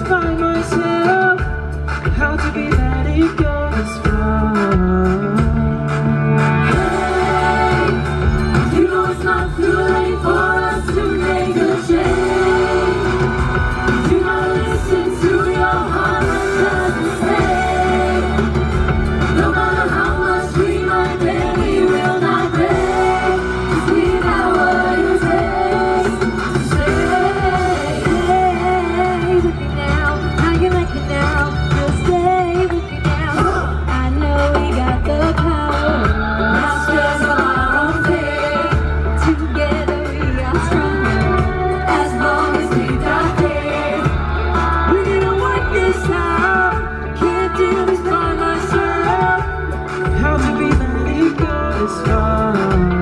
find myself how to be letting go this far. Hey, you know it's not too late for us to make a change. Do not listen to your heart that doesn't say. No matter how much we might bend, we will not break. 'Cause we got what it takes to stay. With me now, how you like it now? Just stay with me now. I know we got the power. Not just for our own sake. Together we are stronger. As long as we got there, We're gonna work this out. Can't do this by myself. How to be letting go this far.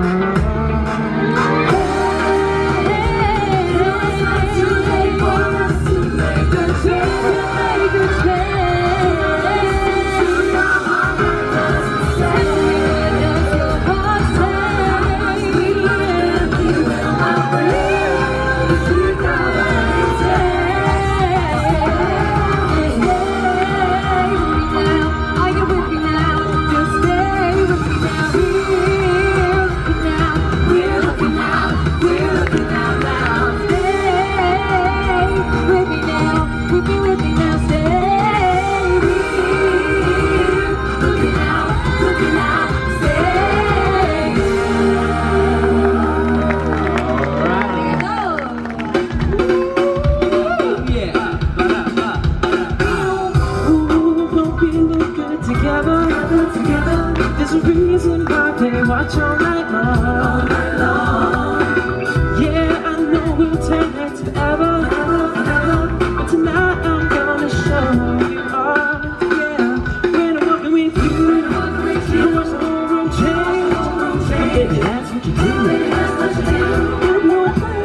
it's not too late for us to make a change. Make a change. To your heart that doesn't say. Does your heart say? We will not break. 'Cause we got what it takes. Stay with me now. Are you with me now? Just stay with me now. We're looking now. We're looking out now. Stay with me now. With me now. Stay here. Looking out. Stay. Ooh, don't we look good together? There's a reason why they watch all night long. Yeah, I know we'll take next forever. But tonight I'm gonna show you all. Yeah, when I'm walking with you, you watch the whole room change. Baby, that's what you do. You won't play.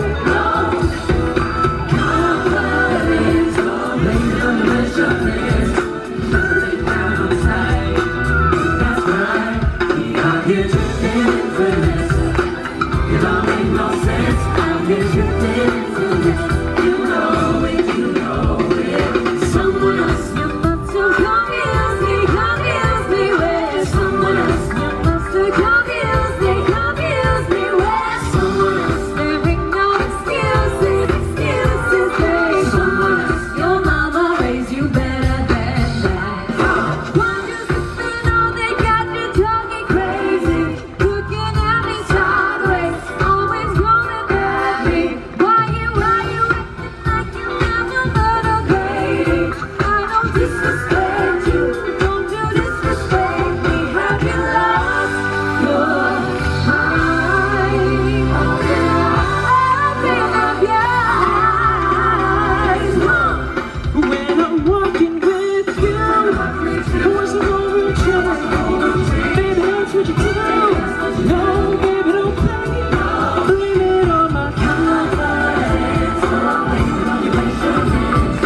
Someone else, you must have confused me with someone else. You must have confused me with someone else. There ain't no excuses, babe. Someone else. Your mama raised you better than that. Why you sipping on they got you talking crazy, looking at me sideways, always going at me. Why you acting like you never heard of Grady? I don't disrespect you, don't you disrespect me. Have you lost your mind? Open up your eyes. When I'm walking with you, what's the whole room change? Baby, that's what you do. No, baby, don't play. Blame it on my confidence. You waste your minutes.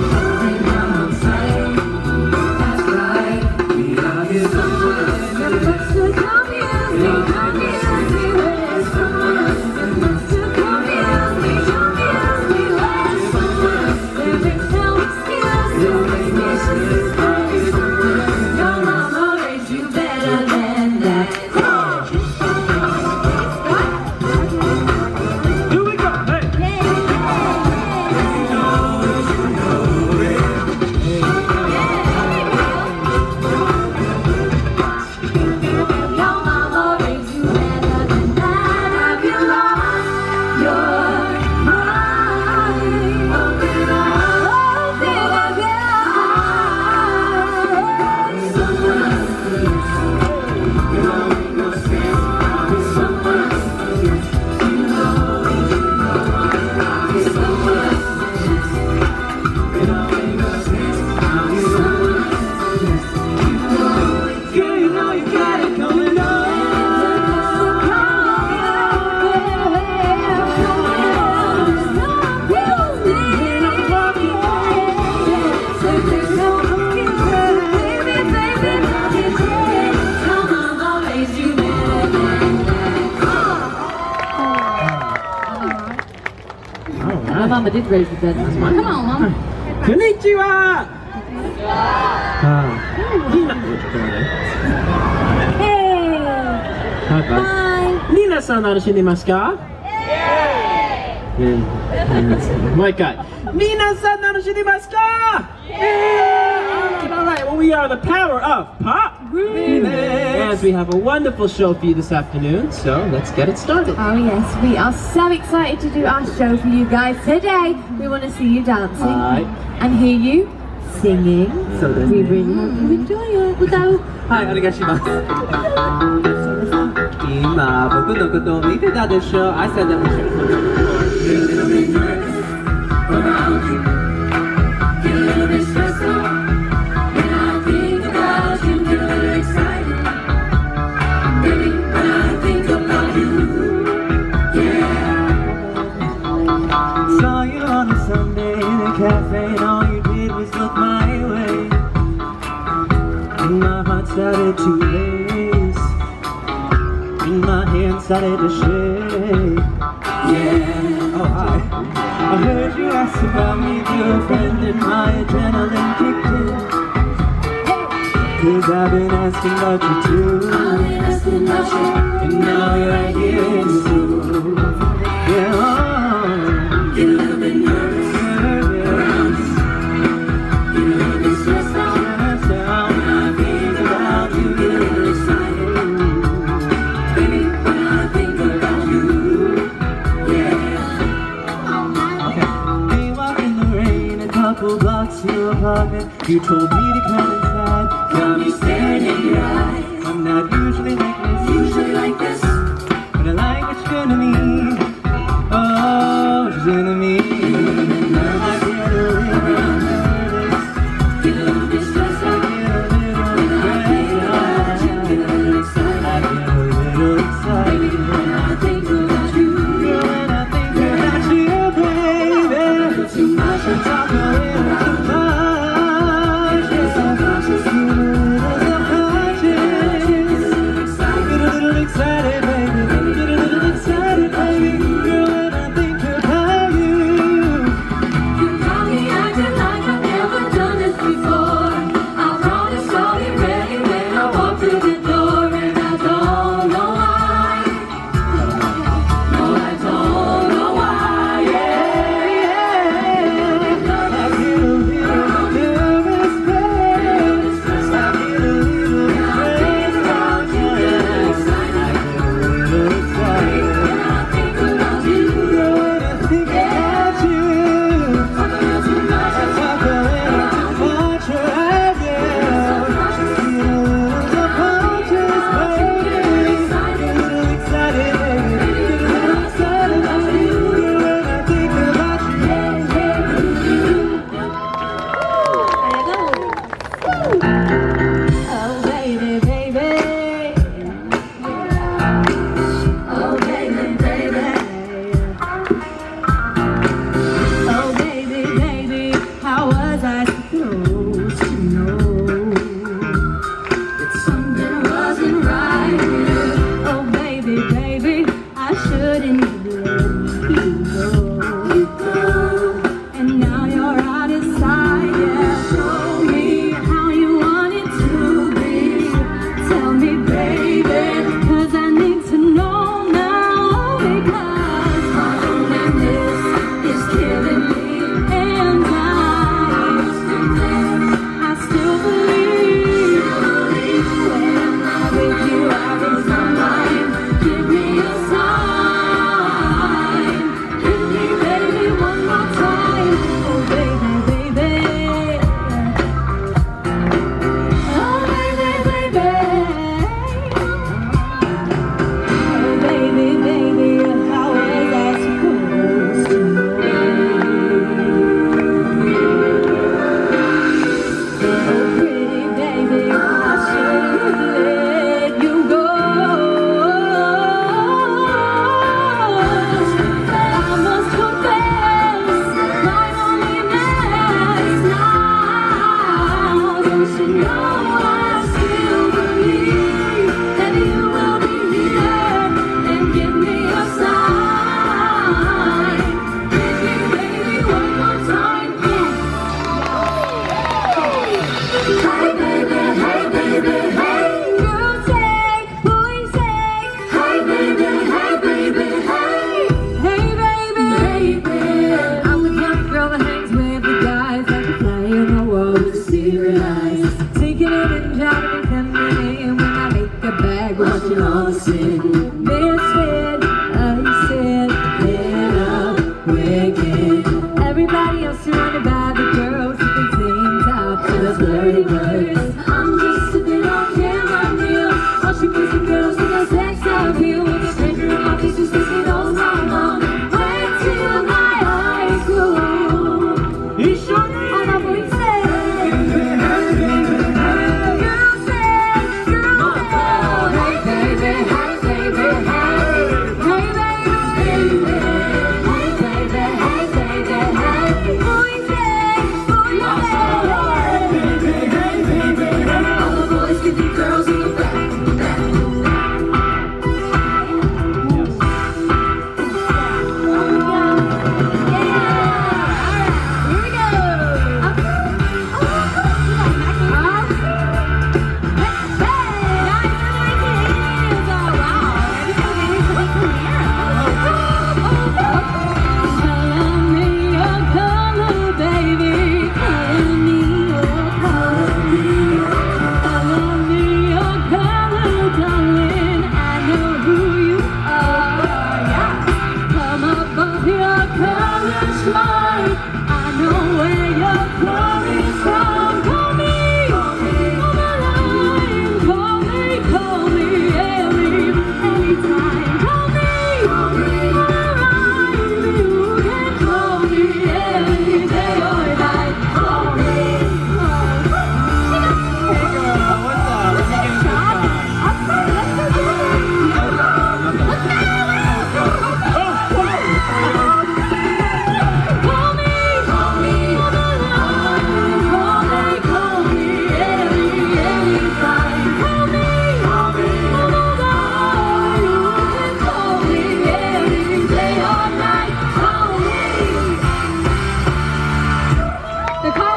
That's right. We are here. Someone else. You must have confused me with someone else. You must have confused me with someone else. There is no excuses, babe. Your mama raised you better than that. Here we go. Hey. Your mama raised you better than that. Have you lost your mind? Open up your eyes. Someone else. You don't make no sense. Someone else. You know. Someone else. You don't make no sense. Someone else. Girl, you know you got it going on. My mama did raise the dead. Come on, mama. こんにちは。皆さん楽しんでますか？もう一回。皆さん楽しんでますか？ Alright, well we are the power of Pop Remix. We have a wonderful show for you this afternoon, so let's get it started. Oh yes, we are so excited to do our show for you guys today. We want to see you dancing and hear you singing. We really hope you enjoy it. 歌う。 はい、お願いします。今僕のことを見てたでしょ。I said that we should. Get a little bit nervous around you. Get a little bit stressed out. When I think about you, get a little excited. Baby, when I think about you, yeah. Saw you on a Sunday in a cafe, and all you did was look my way. And my heart started to race, and my hands started to shake. Yeah. Oh, hi. I heard you ask about me to a friend, and my adrenaline kicked in. 'Cause I've been asking about you too. I've been asking about you. And now you're right here in the room. Yeah. Get a little bit nervous around you. Get a little bit stressed out. When I think about you, get a little excited. Baby, when I think about you, yeah. Okay. We walked in the rain, a couple blocks to your apartment. You told me to come inside. Got me staring in your eyes. I'm not usually like this, Usually like this. but I like what you're gonna mean. Oh, what you're gonna mean. I get a little nervous, Get a little bit stressed out. get a little When I think about you, get a little I excited. get a little Baby, excited. when I think about you, Girl, when I think about you, baby, too much of talk a little too much. It's unconscious. Get a little excited, baby. Get a little excited, baby. Girl, when I think about you. You got me acting like I've never done this before. I promise I'll be ready when I walk through the door, and I don't know why. No, I don't know why. Yeah, I get a little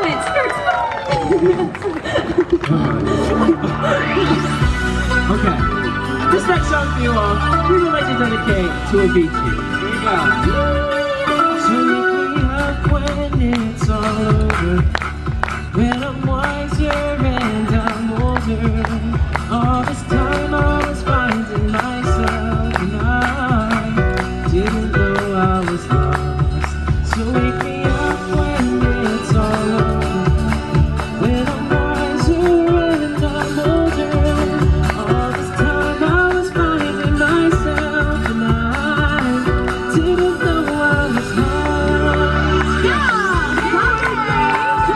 it. Okay. This next song for you all, we would like to dedicate to Avicii. Here we go. So wake me up when it's all over, when I'm wiser and I'm older. All this time I was finding myself and I didn't know I was lost. So wake me up when it's all over, when I'm wiser and I'm older. All this time I was finding myself and I didn't know I was lost.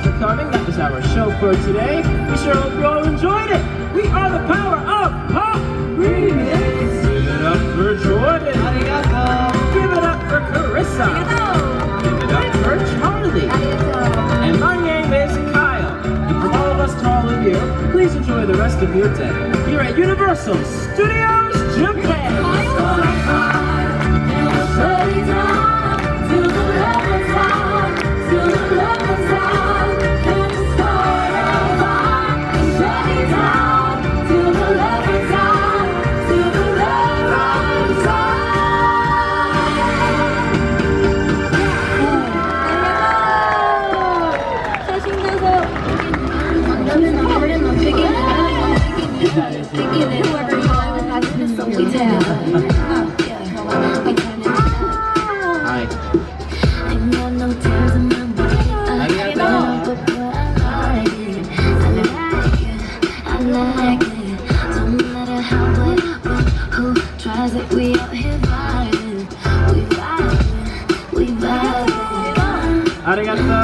for coming. That was our show for today. We sure hope you all enjoyed it. We are the power of pop remix. Give it up for Jordan. Give it up for Carissa. Give it up for Charlie. And my name is Kyle. And from all of us to all of you, please enjoy the rest of your day here at Universal Studios Japan. Arigato.